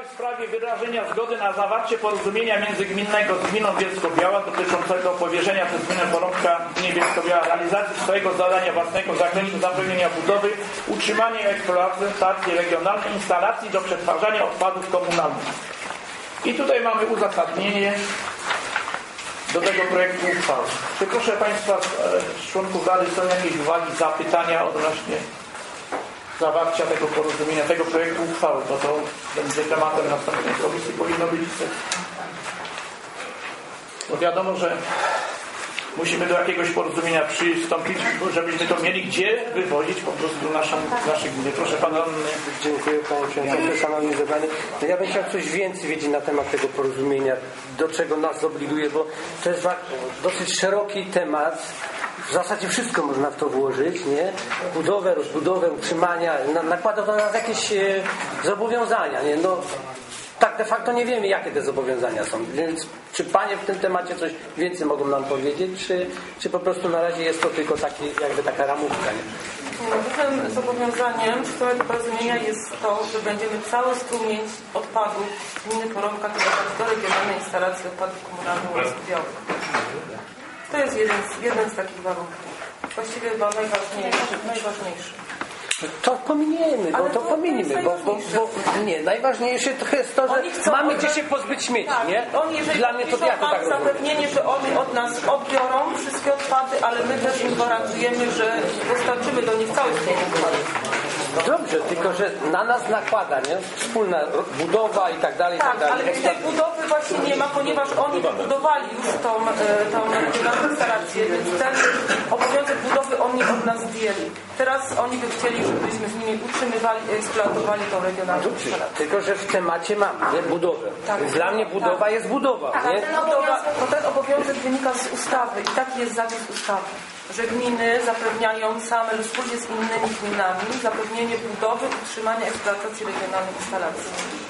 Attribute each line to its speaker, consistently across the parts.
Speaker 1: w sprawie wyrażenia zgody na zawarcie porozumienia międzygminnego z gminą Bielsko-Biała dotyczącego powierzenia przez gminę Porąbka gminie Bielsko-Biała realizacji swojego zadania własnego w zakresie zapewnienia budowy, utrzymania i eksploatacji regionalnej instalacji do przetwarzania odpadów komunalnych. I tutaj mamy uzasadnienie do tego projektu uchwały. Czy proszę Państwa, członków Rady, są jakieś uwagi, zapytania odnośnie zawarcia tego porozumienia, tego projektu uchwały, bo to będzie tematem następnej komisji, powinno być. Bo wiadomo, że musimy do jakiegoś porozumienia przystąpić, żebyśmy to mieli gdzie wywozić po prostu nasze gminy. Proszę Pana.
Speaker 2: Dziękuję Panie Przewodniczący, Szanowni Zebrani. No ja bym chciał coś więcej wiedzieć na temat tego porozumienia, do czego nas obliguje, bo to jest dosyć szeroki temat. W zasadzie wszystko można w to włożyć, nie? Budowę, rozbudowę, utrzymania, nakłada to na nas jakieś zobowiązania, nie? No, tak de facto nie wiemy, jakie te zobowiązania są. Więc czy Panie w tym temacie coś więcej mogą nam powiedzieć, czy po prostu na razie jest to tylko jakby taka ramówka, nie?
Speaker 3: Głównym zobowiązaniem całego porozumienia jest to, że będziemy cały strumień odpadów z gminy Porąbka kierować do regionalnej instalacji odpadów komunalnych Białych. To jest jeden z takich warunków. Właściwie chyba najważniejszy.
Speaker 2: To pominiemy, nie, najważniejsze to jest to, że mamy gdzie się pozbyć śmieci,
Speaker 3: tak,
Speaker 2: nie?
Speaker 3: Dla mnie to ja to tak zapewnienie, że oni od nas odbiorą wszystkie odpady, ale my też im gwarantujemy, że dostarczymy do nich cały strumień odpadów.
Speaker 2: Dobrze, tylko że na nas nakłada, nie? Wspólna budowa i tak dalej,
Speaker 3: tak, ale tej budowy właśnie nie ma, ponieważ oni wybudowali już tą instalację, więc ten obowiązek budowy oni od nas zdjęli. Teraz oni by chcieli, żebyśmy z nimi utrzymywali i eksploatowali tą regionalną instalację.
Speaker 2: Tylko że w temacie mamy, nie? Budowę.
Speaker 3: Tak.
Speaker 2: Więc dla mnie budowa jest budowa, nie?
Speaker 3: Ten obowiązek wynika z ustawy i taki jest zapis ustawy, że gminy zapewniają same lub wspólnie z innymi gminami zapewnienie budowy, utrzymania, eksploatacji regionalnej instalacji.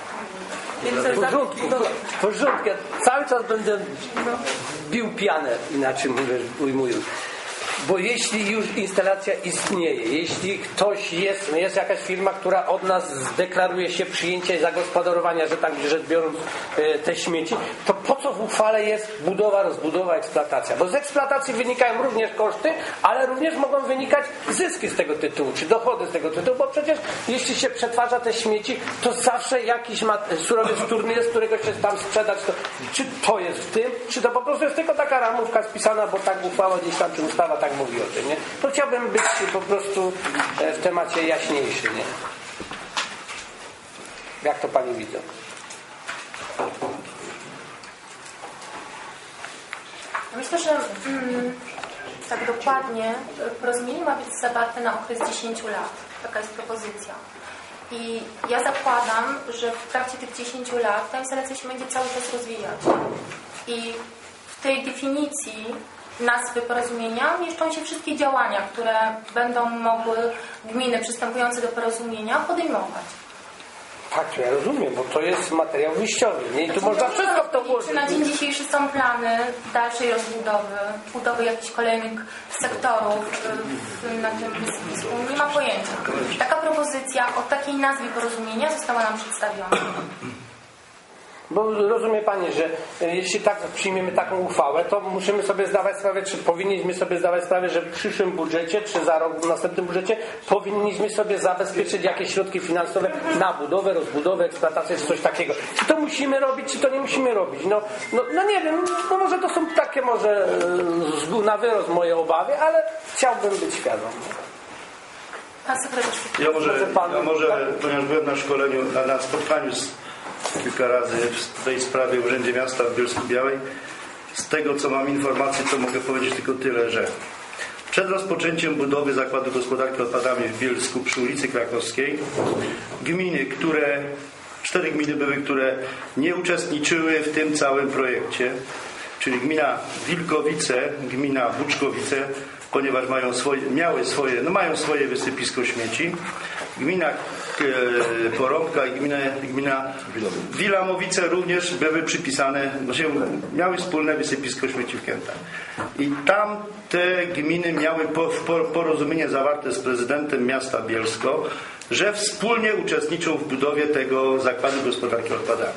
Speaker 2: W porządku. Ja cały czas będę bił pianę, inaczej ujmując. Bo jeśli już instalacja istnieje, jeśli ktoś jest jakaś firma, która od nas zdeklaruje się przyjęcia i zagospodarowania, że tak rzecz biorąc te śmieci, to po co w uchwale jest budowa, rozbudowa, eksploatacja? Bo z eksploatacji wynikają również koszty, ale również mogą wynikać zyski z tego tytułu, czy dochody z tego tytułu, bo przecież jeśli się przetwarza te śmieci, to zawsze jakiś surowiec wtórny jest, którego się tam sprzedać. Czy to jest w tym, czy to po prostu jest tylko taka ramówka spisana, bo tak uchwała gdzieś tam, czy ustawa tak mówi o tym, nie? To chciałbym być po prostu w temacie jaśniejszy, nie? Jak to Pani widzą?
Speaker 4: Myślę, że tak dokładnie porozumienie ma być zawarte na okres 10 lat. Taka jest propozycja. I ja zakładam, że w trakcie tych 10 lat ta instalacja się będzie cały czas rozwijać. I w tej definicji nazwy porozumienia mieszczą się wszystkie działania, które będą mogły gminy przystępujące do porozumienia podejmować.
Speaker 2: Tak, ja rozumiem, bo to jest materiał wyjściowy. Nie? I tu można wszystko w to włożyć.
Speaker 4: Czy na dzień dzisiejszy są plany dalszej rozbudowy, budowy jakichś kolejnych sektorów na tym wysypisku? Nie ma pojęcia. Taka propozycja o takiej nazwie porozumienia została nam przedstawiona.
Speaker 2: Bo rozumie Pani, że jeśli tak przyjmiemy taką uchwałę, to musimy sobie zdawać sprawę, czy powinniśmy sobie zdawać sprawę, że w przyszłym budżecie, czy za rok w następnym budżecie powinniśmy sobie zabezpieczyć jakieś środki finansowe na budowę, rozbudowę, eksploatację, czy coś takiego. Czy to musimy robić, czy to nie musimy robić? No nie wiem, no może to są takie na wyrost moje obawy, ale chciałbym być świadom.
Speaker 5: Ja może, ponieważ byłem na szkoleniu, na spotkaniu kilka razy w tej sprawie w Urzędzie Miasta w Bielsku-Białej. Z tego, co mam informacji, to mogę powiedzieć tylko tyle, że przed rozpoczęciem budowy Zakładu Gospodarki Odpadami w Bielsku przy ulicy Krakowskiej gminy, 4 gminy były, które nie uczestniczyły w tym całym projekcie, czyli gmina Wilkowice, gmina Buczkowice, ponieważ mają swoje wysypisko śmieci, gmina Porąbka i gmina Wilamowice również były przypisane, miały wspólne wysypisko śmieci w Kętach. I tam te gminy miały porozumienie zawarte z prezydentem miasta Bielsko, że wspólnie uczestniczą w budowie tego zakładu gospodarki odpadami.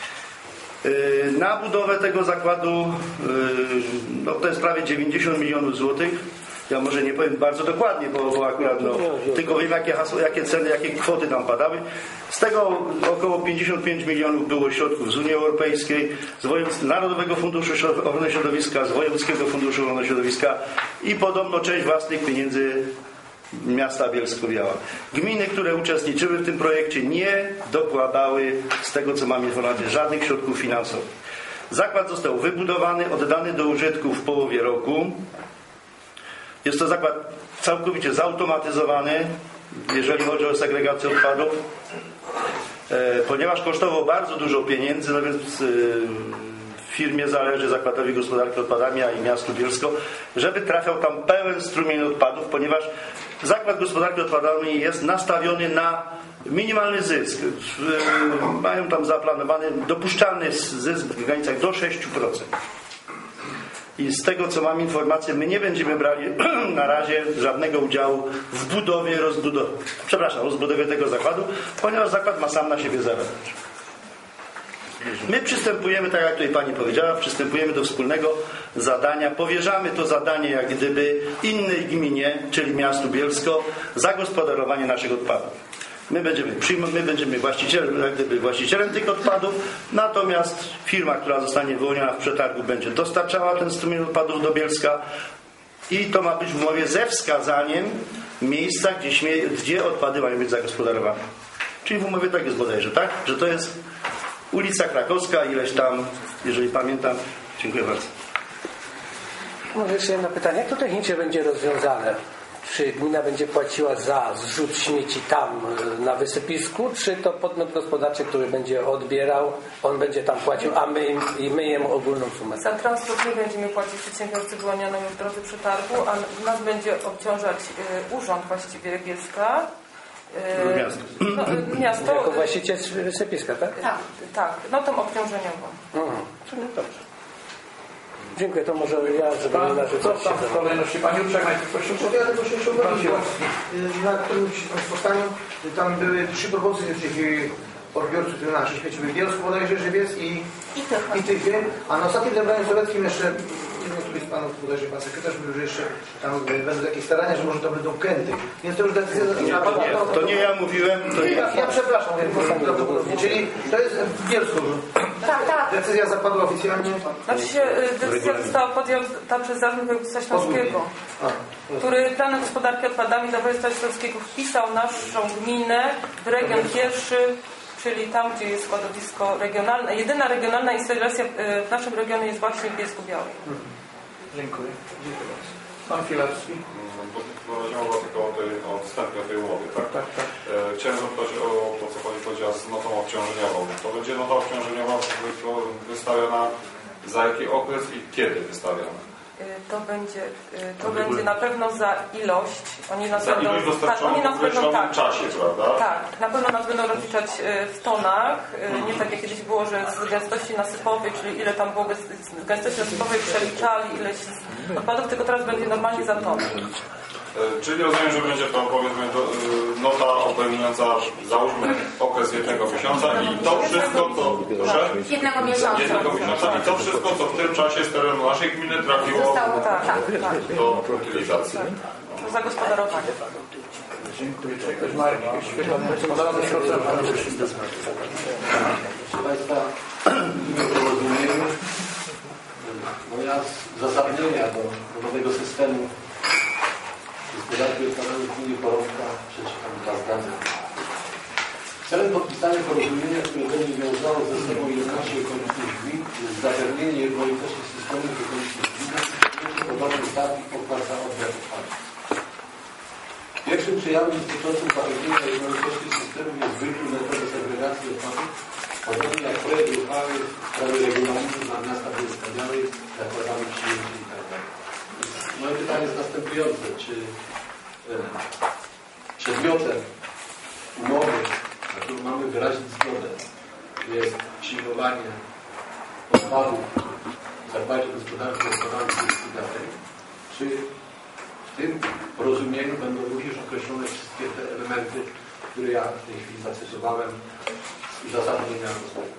Speaker 5: Na budowę tego zakładu no, to jest prawie 90 milionów złotych. Ja może nie powiem bardzo dokładnie, bo akurat tylko wiem jakie ceny, jakie kwoty tam padały. Z tego około 55 milionów było środków z Unii Europejskiej, z Narodowego Funduszu Ochrony Środowiska, z Wojewódzkiego Funduszu Ochrony Środowiska i podobno część własnych pieniędzy miasta Bielsko-Biała. Gminy, które uczestniczyły w tym projekcie, nie dokładały, z tego co mam informację, żadnych środków finansowych. Zakład został wybudowany, oddany do użytku w połowie roku. Jest to zakład całkowicie zautomatyzowany, jeżeli chodzi o segregację odpadów, ponieważ kosztował bardzo dużo pieniędzy, no więc firmie zależy, Zakładowi Gospodarki Odpadami, a i miastu Bielsko, żeby trafiał tam pełen strumień odpadów, ponieważ Zakład Gospodarki Odpadami jest nastawiony na minimalny zysk. Mają tam zaplanowany dopuszczalny zysk w granicach do 6%. I z tego co mam informację, my nie będziemy brali na razie żadnego udziału w budowie, rozbudowie tego zakładu, ponieważ zakład ma sam na siebie zarabiać. My przystępujemy, tak jak tutaj pani powiedziała, przystępujemy do wspólnego zadania. Powierzamy to zadanie jak gdyby innej gminie, czyli miastu Bielsko, zagospodarowanie naszych odpadów. My będziemy właścicielem tych odpadów, natomiast firma, która zostanie wyłoniona w przetargu, będzie dostarczała ten strumień odpadów do Bielska i to ma być w umowie ze wskazaniem miejsca, gdzie odpady mają być zagospodarowane. Czyli w umowie tak jest bodajże, tak? Że to jest ulica Krakowska, ileś tam, jeżeli pamiętam. Dziękuję bardzo.
Speaker 2: Może jeszcze jedno pytanie. Jak to technicznie będzie rozwiązane? Czy gmina będzie płaciła za zrzut śmieci tam na wysypisku, czy to podmiot gospodarczy, który będzie odbierał, on będzie tam płacił, a my jemu ogólną sumę?
Speaker 3: Za transport nie będziemy płacić przedsiębiorcy wyłonionemu w drodze przetargu, a nas będzie obciążać urząd właściwie Bielska. Miasto.
Speaker 2: Jako właściciel wysypiska, tak?
Speaker 3: Tak, notą obciążeniową.
Speaker 2: Czyli dobrze. Dziękuję, to może ja, żeby nie narzucać się.
Speaker 1: Co tam w kolejności? Pani Urczak najpierw
Speaker 6: ja tylko się jeszcze uwraziłem. Na którymś spotkaniu tam były 3 propozycje tych odbiorców naszych śmieciowych. Bielsko bodajże, Żywiec i Tychy. A na ostatnim zebraniu sowieckim jeszcze któryś z panów, bodajże pan sekretarz mówił, że jeszcze tam będą jakieś starania, że może to będą Kęty. Więc to już decyzja...
Speaker 5: To nie ja mówiłem. To nie
Speaker 6: ja przepraszam, czyli to jest w Bielsku.
Speaker 4: Tak.
Speaker 6: Decyzja zapadła oficjalnie.
Speaker 3: Znaczy się, decyzja została podjęta przez Zarząd Województwa Śląskiego, który planem gospodarki odpadami do województwa śląskiego wpisał naszą gminę w region pierwszy, czyli tam, gdzie jest składowisko regionalne. Jedyna regionalna instalacja w naszym regionie jest właśnie w Bielsku-Białej.
Speaker 1: Dziękuję. Pan Filarski.
Speaker 7: Mowa tylko o wstępie tej umowy, tak?
Speaker 1: Tak.
Speaker 7: Chciałem zapytać o to, co pani powiedziała z notą obciążeniową. To będzie nota obciążeniowa wystawiona za jaki okres i kiedy wystawiona?
Speaker 3: To będzie na pewno za ilość. Oni nas
Speaker 7: za
Speaker 3: będą,
Speaker 7: ilość dostarczoną
Speaker 3: oni nas
Speaker 7: w określonym
Speaker 3: będą,
Speaker 7: czasie, prawda?
Speaker 3: Tak, na pewno nas będą rozliczać w tonach. Nie tak jak kiedyś było, że z gęstości nasypowej, czyli ile tam było gęstości nasypowej, przeliczali ileś odpadów, tylko teraz będzie normalnie za tonę.
Speaker 7: Czyli rozumiem, że będzie to powiedzmy nota obejmująca załóżmy okres jednego miesiąca i to wszystko, co
Speaker 4: Jednego miesiąca.
Speaker 7: I to wszystko, co w tym czasie z terenu naszej gminy trafiło do utylizacji.
Speaker 3: Do zagospodarowania.
Speaker 1: Dziękuję. Czy ktoś ma jakieś podane proces?
Speaker 8: Proszę Państwa, porozumienie, z uzasadnienia do nowego systemu gospodarki odpadami w gminie Porąbka przeczytam 2 zdania. Celem podpisania porozumienia, które będzie wiązało ze sobą jednocześnie okolicznych gmin, jest zapewnienie jednolitości systemów okolicznych gmin i podobnych stawki opłat za odbiór odpadów. Pierwszym przejawem dotyczącym zapewnienia jednolitości systemów jest wybór metody segregacji odpadów, podobnie jak projekt uchwały w sprawie regulaminu dla miasta Bielska-Białej zakładamy przyjęcie itd. Moje pytanie jest następujące. Czy przedmiotem umowy, na którą mamy wyrazić zgodę, jest przyjmowanie odpadów w zakładzie gospodarki odpadami itd. Czy w tym porozumieniu będą również określone wszystkie te elementy który ja w tej chwili zacytowałem z uzasadnienia rozwoju.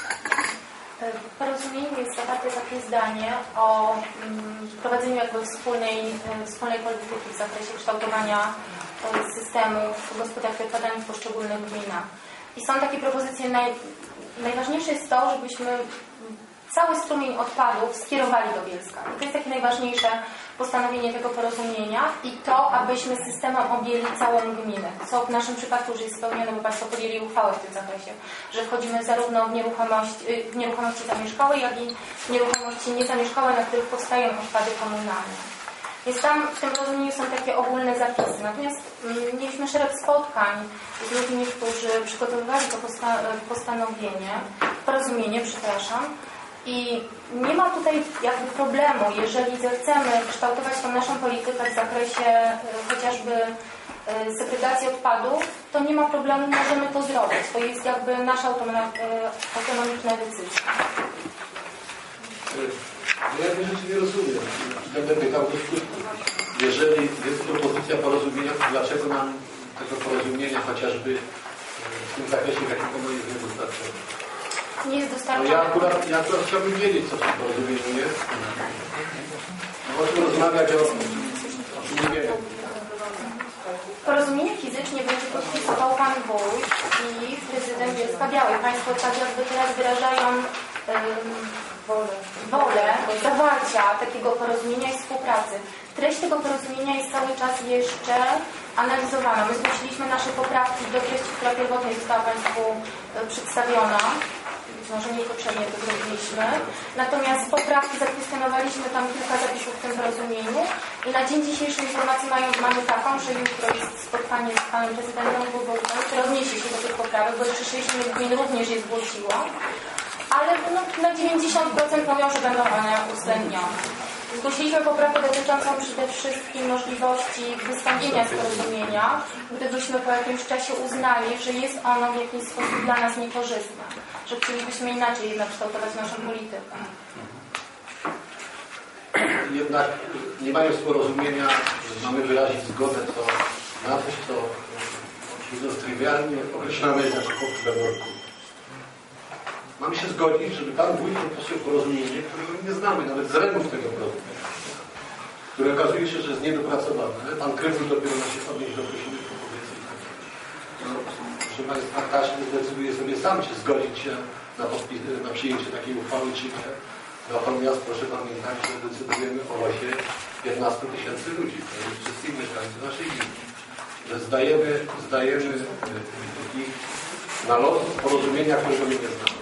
Speaker 4: W porozumieniu jest zawarte takie zdanie o prowadzeniu jakby wspólnej polityki w zakresie kształtowania systemów gospodarki odpadami w poszczególnych gminach. I są takie propozycje, najważniejsze jest to, żebyśmy cały strumień odpadów skierowali do Bielska. I to jest takie najważniejsze postanowienie tego porozumienia i to, abyśmy systemem objęli całą gminę. Co w naszym przypadku już jest spełnione, bo Państwo podjęli uchwałę w tym zakresie, że wchodzimy zarówno w nieruchomości zamieszkałe, jak i w nieruchomości niezamieszkałe, na których powstają odpady komunalne. Więc tam w tym porozumieniu są takie ogólne zapisy. Natomiast mieliśmy szereg spotkań z ludźmi, którzy przygotowywali to porozumienie, i nie ma tutaj jakby problemu, jeżeli zechcemy kształtować tą naszą politykę w zakresie chociażby segregacji odpadów, to nie ma problemu, możemy to zrobić. To jest jakby nasza autonomiczna decyzja.
Speaker 8: Ja tej rzeczy nie rozumiem. Będę pytał do skutku. Jeżeli jest propozycja porozumienia, to dlaczego nam tego porozumienia chociażby w tym zakresie, w jakim ono jest niedostarczone?
Speaker 4: Nie jest
Speaker 8: No
Speaker 4: dostarczone.
Speaker 8: ja akurat chciałbym wiedzieć, co w tym porozumieniu jest. Możemy rozmawiać o czym nie wiemy.
Speaker 4: Porozumienie fizycznie będzie podpisywał Pan Wójt i prezydent Bielska-Białej. Państwo tak jakby teraz wyrażają wolę zawarcia takiego porozumienia i współpracy. Treść tego porozumienia jest cały czas jeszcze analizowana. My zgłosiliśmy nasze poprawki do treści, która pierwotnie została Państwu przedstawiona. Być może niepotrzebnie to zrobiliśmy. Natomiast poprawki zakwestionowaliśmy tam kilka zapisów w tym porozumieniu i na dzień dzisiejszy informację mamy taką, że jutro jest spotkanie z Panem Prezydentem Wójtem, które odniesie się do tych poprawek, bo jeszcze 60 gmin również je zgłosiło. Ale na 90% mówią, że będą one uwzględnione. Zgłosiliśmy poprawkę dotyczącą przede wszystkim możliwości wystąpienia z porozumienia, gdybyśmy po jakimś czasie uznali, że jest ono w jakiś sposób dla nas niekorzystne, że chcielibyśmy inaczej jednak kształtować naszą politykę.
Speaker 8: Jednak nie mając porozumienia, mamy wyrazić zgodę na coś, co mówiąc trywialnie określamy jako punkt wewnątrz. Mamy się zgodzić, żeby Pan Wójt podpisał porozumienie, którego nie znamy, nawet z reguł tego porozumienia, które okazuje się, że jest niedopracowane. Pan Krywul dopiero ma się odnieść do określonych propozycji. Proszę Państwa, każdy zdecyduje sobie sam, czy zgodzić się na przyjęcie takiej uchwały, czy nie. Natomiast proszę pamiętać, że decydujemy o losie 15 000 ludzi, to jest wszystkich mieszkańców naszej gminy. Że zdajemy ich na los porozumienia, którego my nie znamy.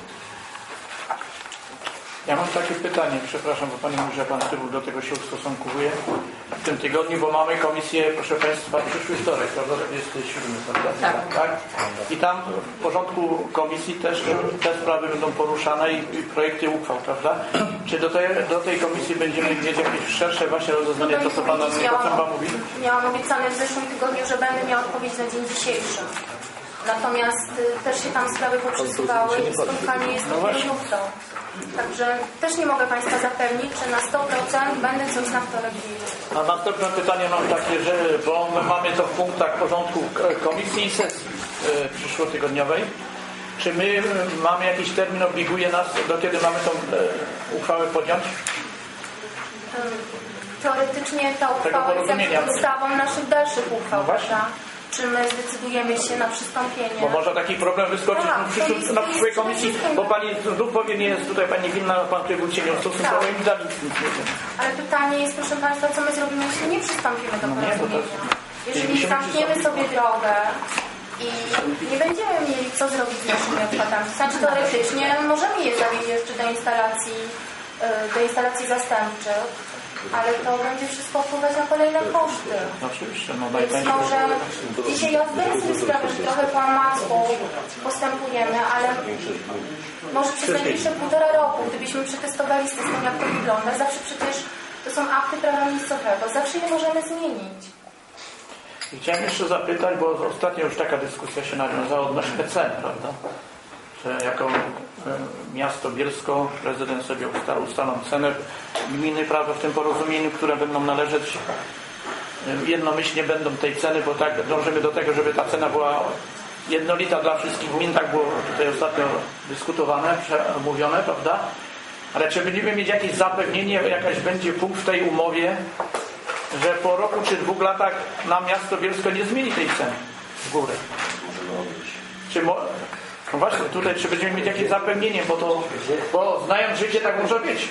Speaker 1: Ja mam takie pytanie, przepraszam, bo Pani mówi, że Pan Krywul do tego się ustosunkuje w tym tygodniu, bo mamy komisję, proszę Państwa, przyszły wtorek, prawda? 27, prawda? Tak. I tam w porządku komisji też te sprawy będą poruszane i projekty uchwał, prawda? Czy do tej komisji będziemy mieć jakieś szersze właśnie rozeznanie, to co Pan mówi?
Speaker 4: Miałam obiecane w zeszłym tygodniu, że będę miała odpowiedź na dzień dzisiejszy. Natomiast też się tam sprawy poprzesuwały i spotkanie jest dopiero jutro. Także też nie mogę Państwa zapewnić, że na 100% będę coś na wtorek wiedzieć.
Speaker 1: A następne pytanie mam takie, że bo my mamy to w punktach porządku komisji i sesji przyszłotygodniowej. Czy my mamy jakiś termin, obliguje nas, do kiedy mamy tą uchwałę podjąć?
Speaker 4: Teoretycznie ta uchwała jest podstawą naszych dalszych uchwał, prawda? Czy my zdecydujemy się na przystąpienie?
Speaker 1: Bo może taki problem wyskoczyć na przyszłej komisji, bo Pani znów powie, nie jest tutaj Pani winna, Pan Krywul się nie ustosunkował i dalej nic nie wiem.
Speaker 4: Ale pytanie jest, proszę Państwa, co my zrobimy, jeśli nie przystąpimy do porozumienia? Jeżeli zamkniemy sobie drogę i nie będziemy mieli co zrobić z naszymi odpadami, to znaczy teoretycznie możemy je zawieźć jeszcze do instalacji zastępczych, ale to będzie wszystko wpływać na kolejne koszty.
Speaker 1: Oczywiście,
Speaker 4: Więc może dzisiaj ja zdaję sobie sprawę, że trochę po omacku postępujemy, ale może przez najbliższe 1,5 roku, gdybyśmy przetestowali system, jak to wygląda, zawsze przecież to są akty prawa miejscowego, zawsze je możemy zmienić.
Speaker 1: Chciałem jeszcze zapytać, bo ostatnio już taka dyskusja się nawiązała odnośnie cen, prawda? Że jako miasto Bielsko, prezydent sobie ustalą cenę gminy, prawda, w tym porozumieniu, które będą należeć jednomyślnie będą tej ceny, bo tak dążymy do tego, żeby ta cena była jednolita dla wszystkich gmin, tak było tutaj ostatnio dyskutowane, mówione, prawda? Ale czy będziemy mieć jakieś zapewnienie, jakaś będzie punkt w tej umowie, że po roku czy 2 latach nam miasto Bielsko nie zmieni tej ceny w górę? No właśnie, tutaj czy będziemy mieć jakieś zapewnienie, bo znając życie tak może być.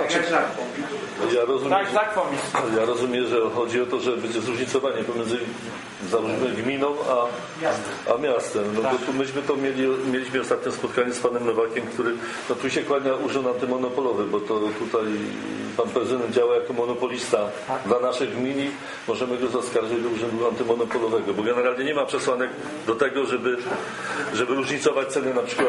Speaker 9: Ja rozumiem, że chodzi o to, że będzie zróżnicowanie pomiędzy gminą a miastem. No bo tu myśmy to mieliśmy ostatnio spotkanie z panem Nowakiem, który tu się kłania urząd antymonopolowy, bo to tutaj pan prezydent działa jako monopolista dla naszych gmin i możemy go zaskarżyć do urzędu antymonopolowego, bo generalnie nie ma przesłanek do tego, żeby różnicować ceny na przykład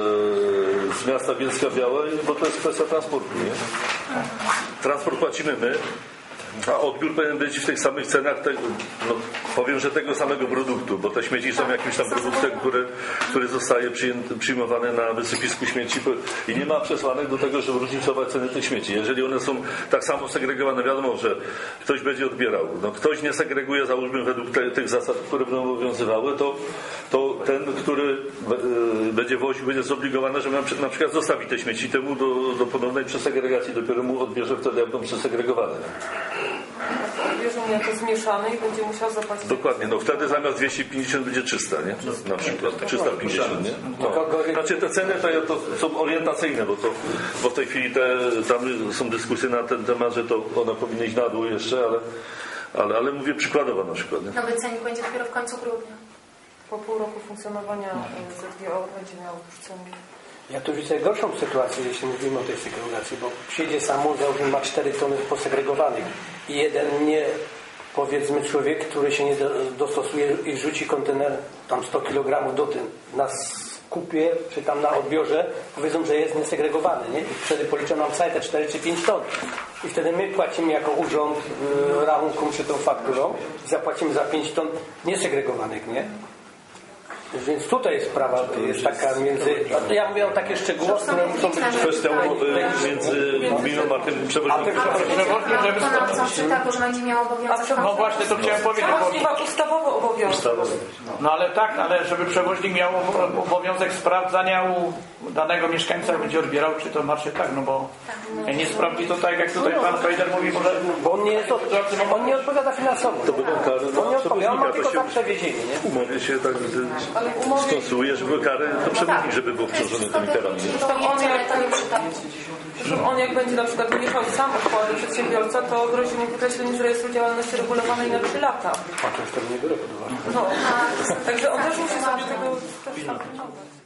Speaker 9: z miasta Bielska-Biała, bo to jest kwestia transportu, nie? Transport płacimy my, a odbiór powinien być w tych samych cenach, powiem, że tego samego produktu, bo te śmieci są jakimś tam produktem, który zostaje przyjmowany na wysypisku śmieci i nie ma przesłanek do tego, żeby różnicować ceny tych śmieci. Jeżeli one są tak samo segregowane, wiadomo, że ktoś będzie odbierał. No, ktoś nie segreguje, załóżmy, według tych zasad, które będą obowiązywały, to ten, który będzie woził, będzie zobligowany, żeby na przykład zostawić te śmieci temu do ponownej przesegregacji, dopiero mu odbierze wtedy, jak będą przesegregowane.
Speaker 3: Bierze mnie to zmieszane i będzie musiał zapłacić.
Speaker 9: Dokładnie, no wtedy zamiast 250 będzie 300, nie? Na przykład 350, nie? No. Znaczy te ceny to są orientacyjne, bo w tej chwili tam są dyskusje na ten temat, że to one powinny iść na dół jeszcze, ale mówię przykładowo na przykład. Nie?
Speaker 4: Nowy cennik będzie dopiero w końcu grudnia.
Speaker 3: Po pół roku funkcjonowania ZGO będzie miał już cennik.
Speaker 2: Ja tu widzę gorszą sytuację, jeśli mówimy o tej segregacji, bo przyjdzie samochód, załóżmy, ma 4 tony posegregowanych i jeden powiedzmy człowiek, który się nie dostosuje i rzuci kontener tam 100 kg do tym na skupie, czy tam na odbiorze, powiedzą, że jest niesegregowany, nie? I wtedy policzą nam całe te 4 czy 5 ton. I wtedy my płacimy jako urząd rachunką czy tą fakturą i zapłacimy za 5 ton niesegregowanych, nie? Więc tutaj jest sprawa, jest taka między... Ja mówię o takie szczegóły, które muszą być...
Speaker 9: Kwestia między gminą a tym przewoźnikiem.
Speaker 4: Tak, że będzie miał obowiązek...
Speaker 1: No właśnie, to chciałem powiedzieć.
Speaker 3: Ustawowo obowiązek.
Speaker 1: No ale tak, ale żeby przewoźnik miał obowiązek sprawdzania u danego mieszkańca, będzie odbierał, czy to macie tak, no bo nie sprawdzi to tak, jak tutaj pan Fejder mówi,
Speaker 2: bo on nie odpowiada finansowo.
Speaker 9: To będą kary
Speaker 2: on nie odpowiada, on ma tylko za przewiezienie, nie?
Speaker 9: Umowie się tak skonstruuje, że były kary, to przewoźnik, żeby był obciążony tymi karami.
Speaker 3: On jak będzie na przykład wyjechał sam odpady przedsiębiorca, to grozi mu wykreślenie z rejestru działalności regulowanej na 3 lata.
Speaker 2: A to już tego nie biorę pod uwagę.
Speaker 3: No, także on też musi sobie tego też zapilnować.